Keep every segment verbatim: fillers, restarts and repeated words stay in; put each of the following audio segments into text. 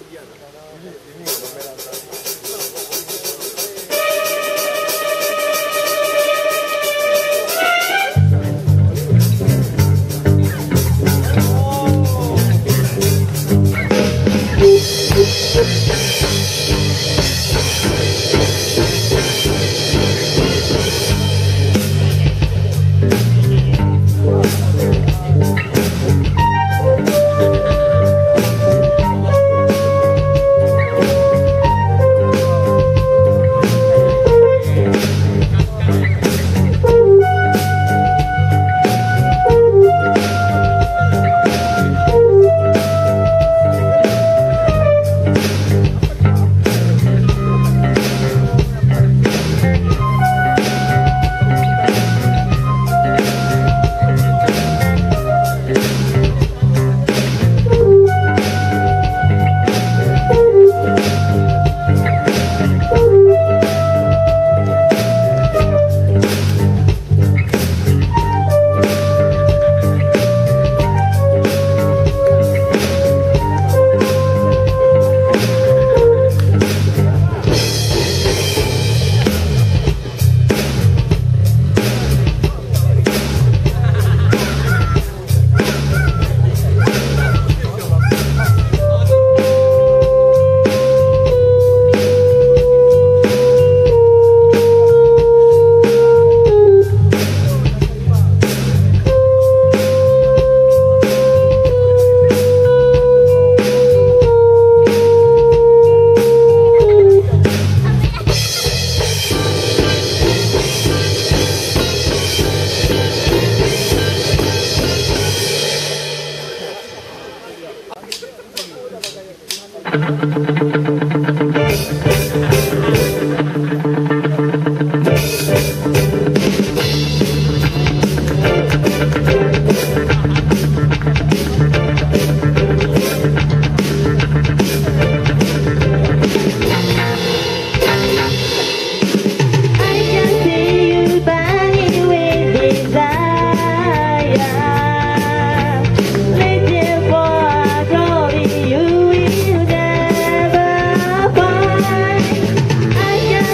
I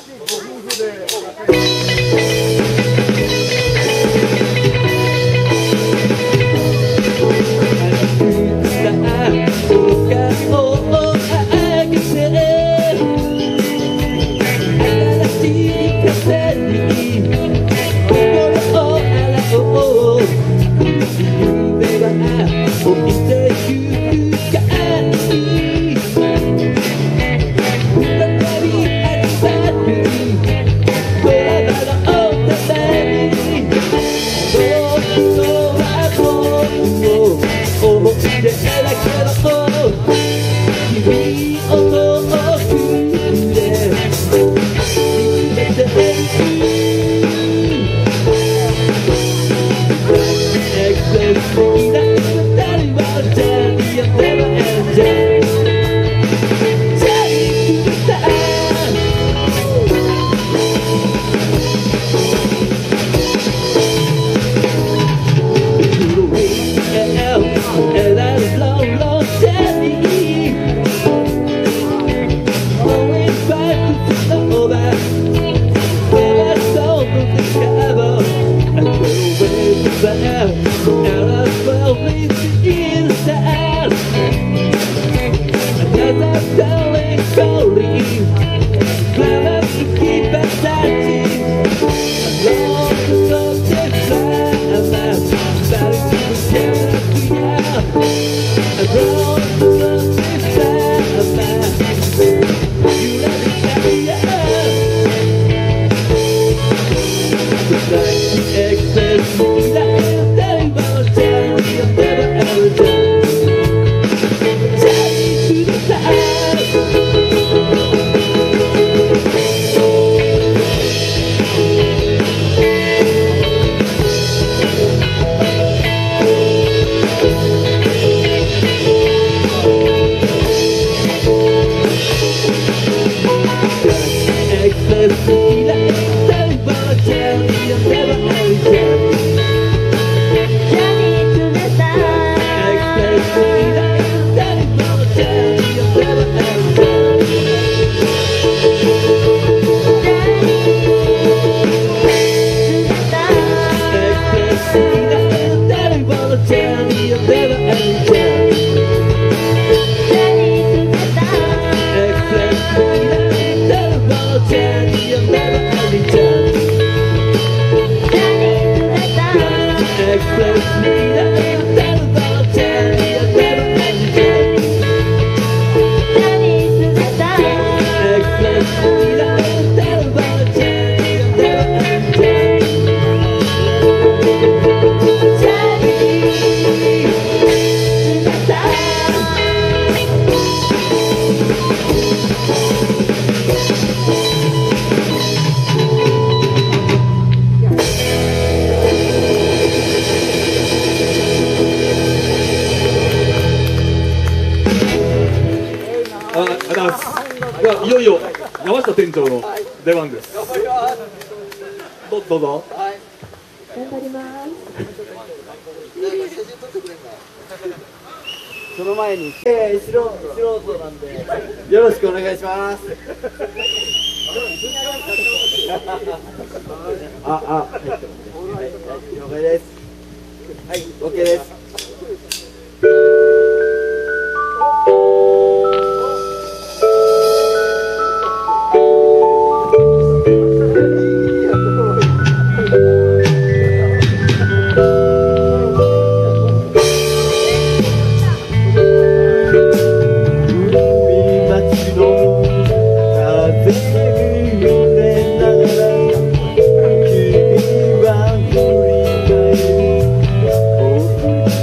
いよいよ山下店長の出番です。ど, どうぞ。 はい。 頑張ります。 その前に、えー、素人素人なんでよろしくお願いします。ああ、はい、了解です。はい、オッケーです。君は振り返る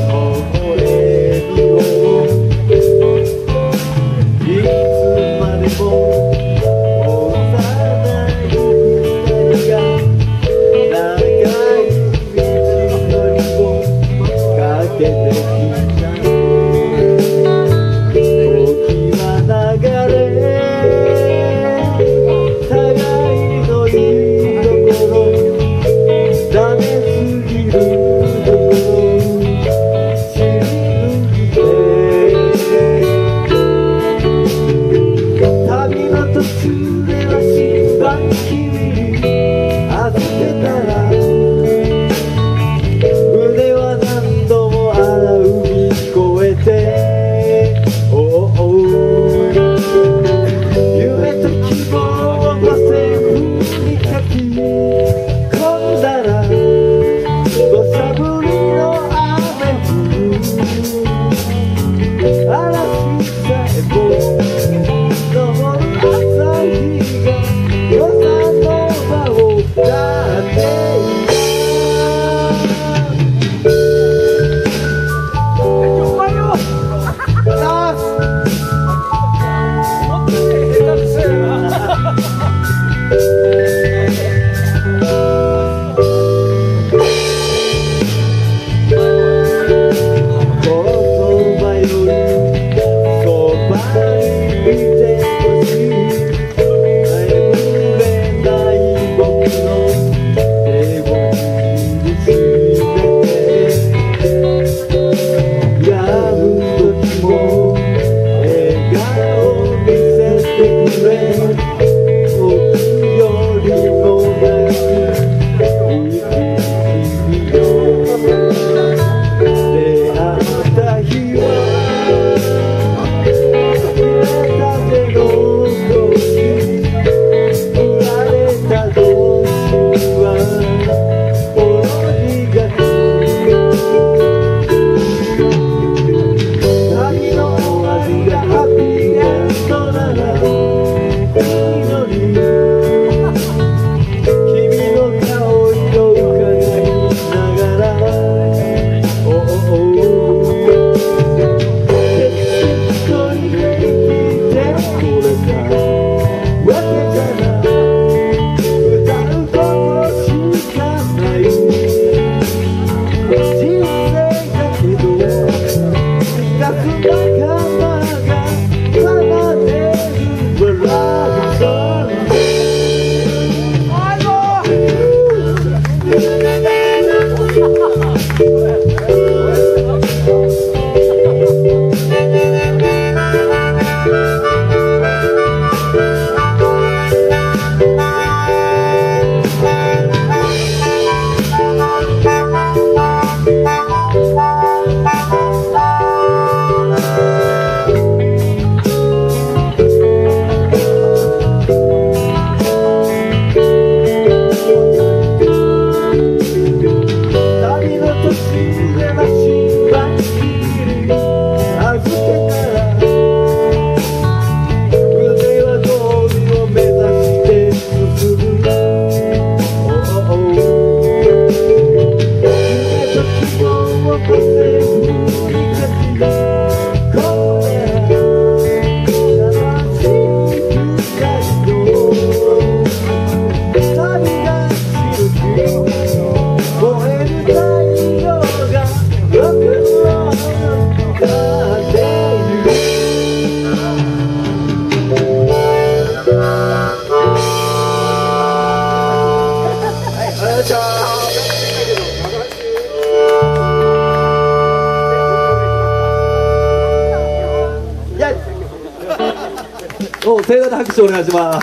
お、盛大な拍手お願いします。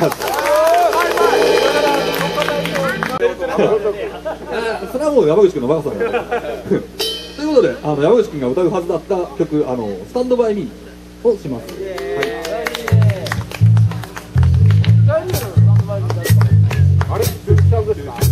それはもう山口君の若さだよ。ということで、あの山口君が歌うはずだった曲、あのスタンドバイミーをします。 あれ、絶対ですか。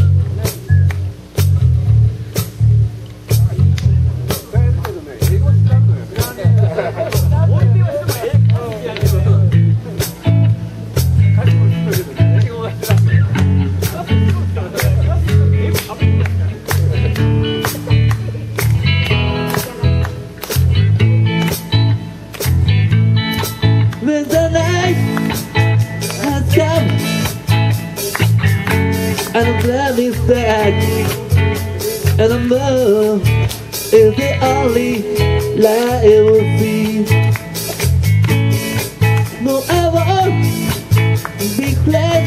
And love is back, and I know it's the only light it will be. No, I won't be glad,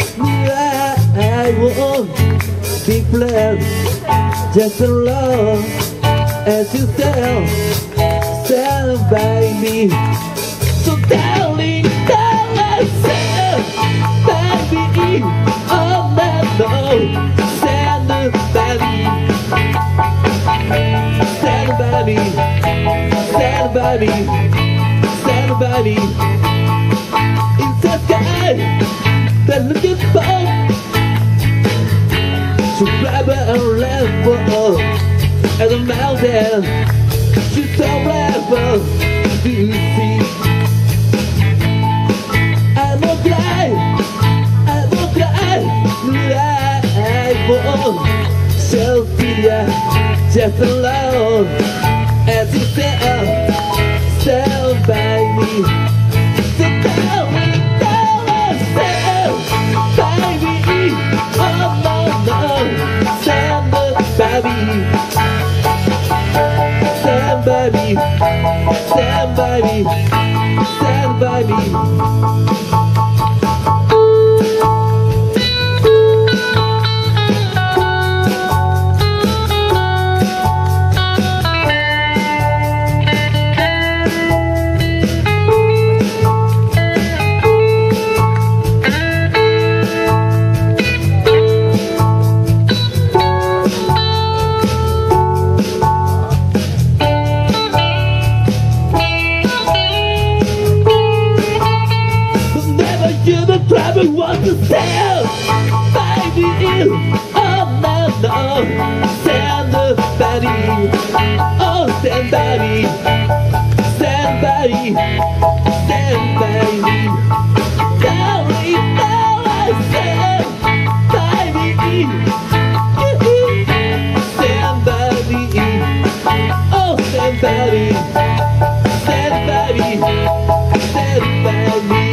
I won't be glad, just as long as you stand, stand by me. So darling, darling, stand by me. Oh, no, stand by me, stand by me, stand by me, stand by me. It's the sky that looking for to grab a level at the mountain. She's so level, do you see? I'm a blind, I'm a blind. I won't Sophia, just alone as you stand, stand by me. So tell me, tell me, stand by me. Oh no, no, stand by me, stand by me, stand by me, stand by me. Trouble want to stand by me. Oh no, no, stand by me. Oh, stand by me, stand by me, stand by me. Darling, darling, stand by me. Stand by me. Oh, stand by me, stand by me, stand by me.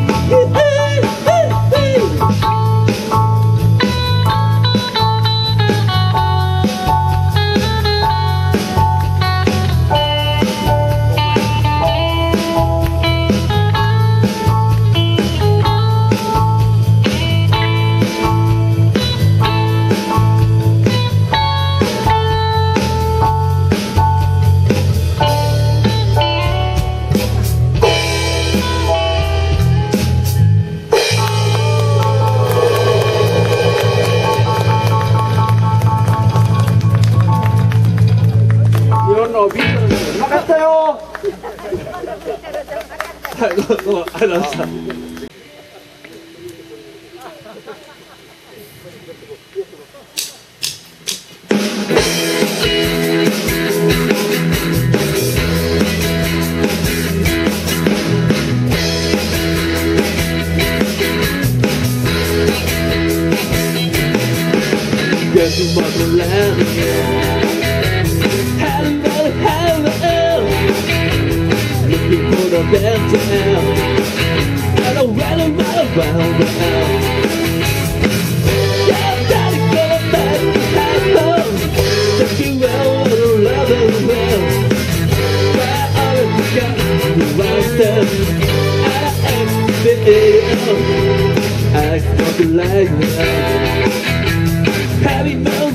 はい、どうもありがとうございました。Guess you must have landed. Hello, hello, looking for the best town. I don't rather run around the house. Yeah, daddy, go back to home. Take you out of the love and well. Where all of you got the right stuff. I am the A O. I smoke like now.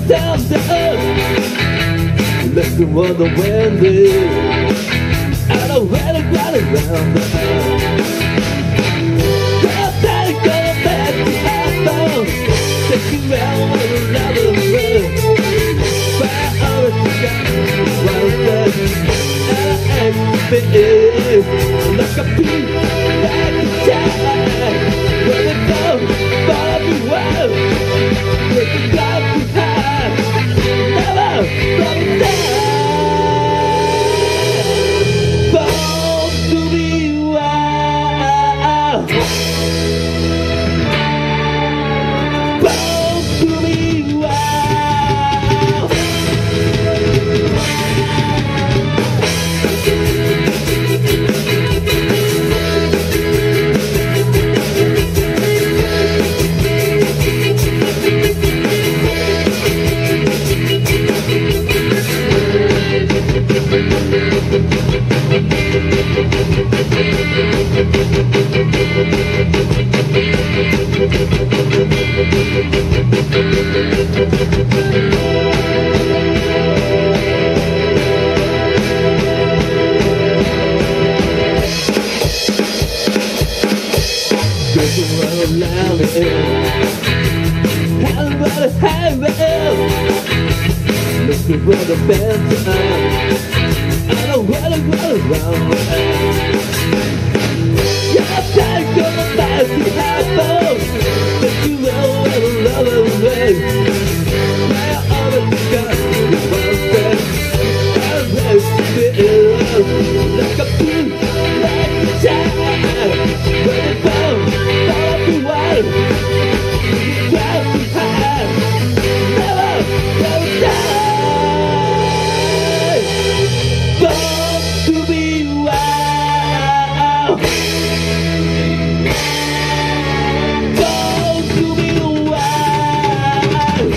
times up. Listen what the wind is. I don't wanna run around the house. I'm not gonna back to iPhone. Taking around with another room. Fire all the forgotten was that. And I am like a piece, like a child. When it goes far below, with the cloud behind, never from down. Born to be wild, born to be wild. Looking for the best time. I don't wanna run around the house. Yeah, I'm tired of my life to have fun. But you know I love it away. Now all of the guys is one thing. I'm ready to be in love. Like a fool, like a child. When it comes, I'll be wild. Drive me high. Never, never die. Born to be wild. Born to be wild.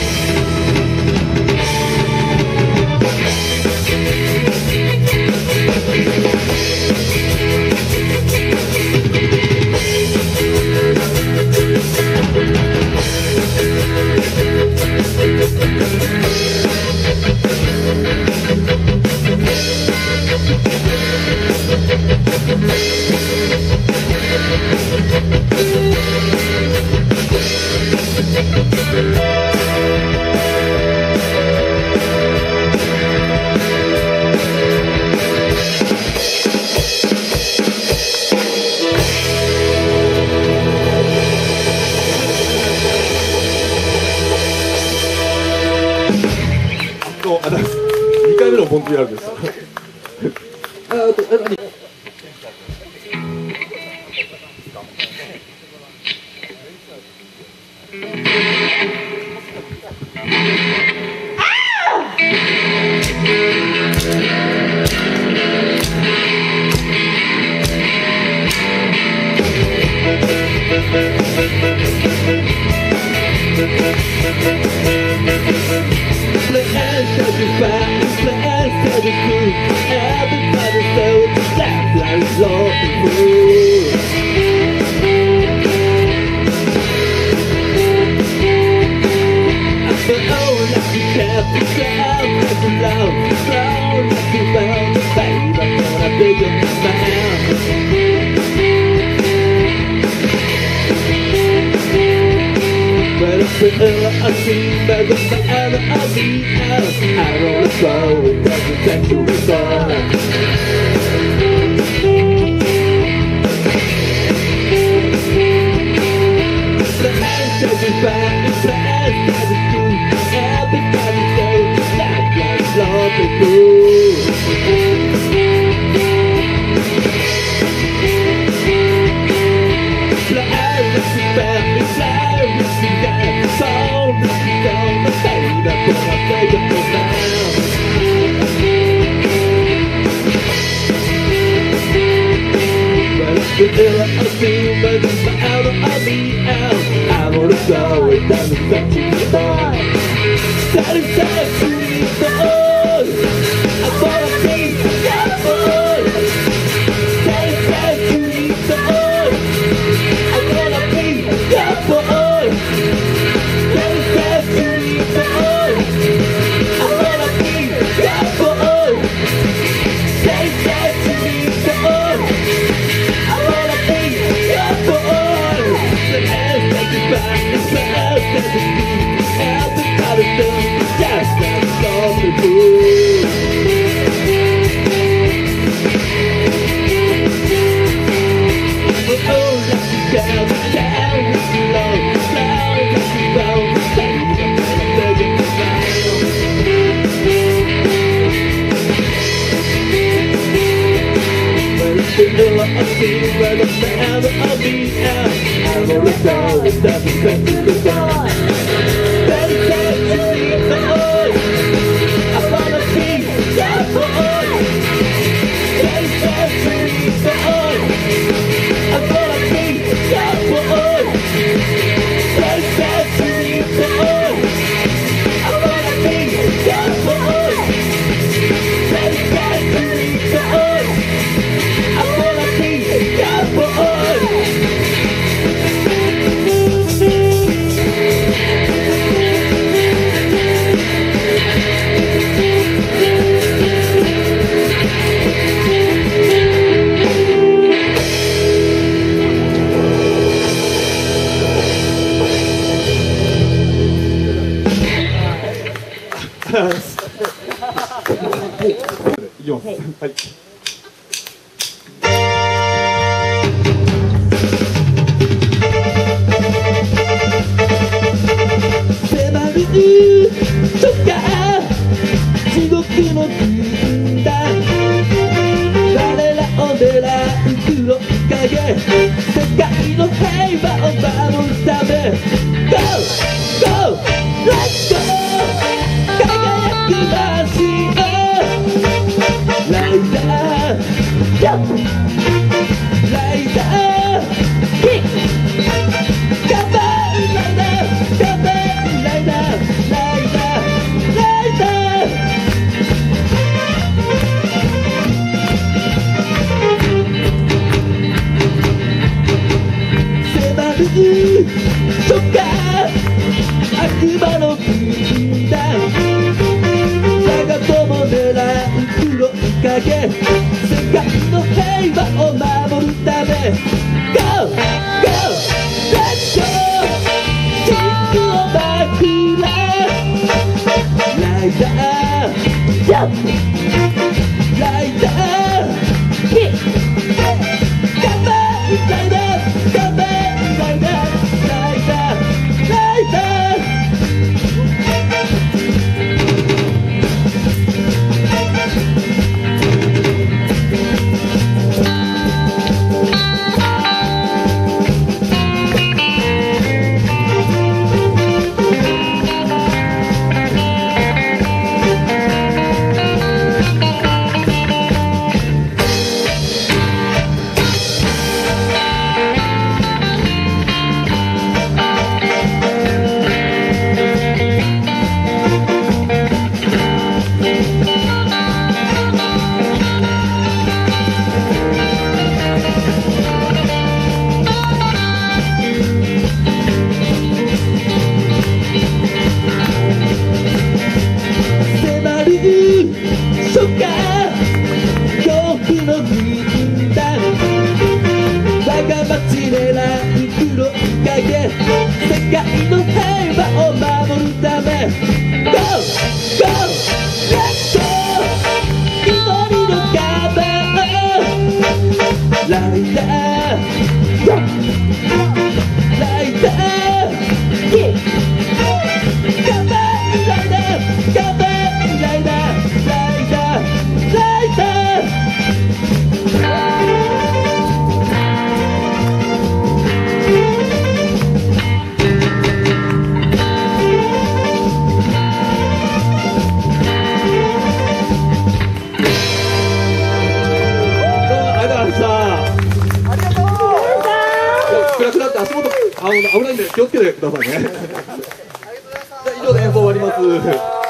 にかいめのボンツやるんです。ああと、え、何？I see by the man of the house. I wanna go, it doesn't take to resolve. The hands of the back, the hands of the truth. Everybody knows that life's love is good. Fly with the family, fly with the guy. Soul with the dawn, the baby, but I take it for now. But it's the era I feel, but it's the out of me out. I wanna go, it doesn't touch me more. Satisfied to me for all. I wanna be your boy. Satisfied to me for all. I wanna be your boy. Satisfied to me for all. 危ないんで気をつけてくださいね。じゃあ以上で演奏終わります。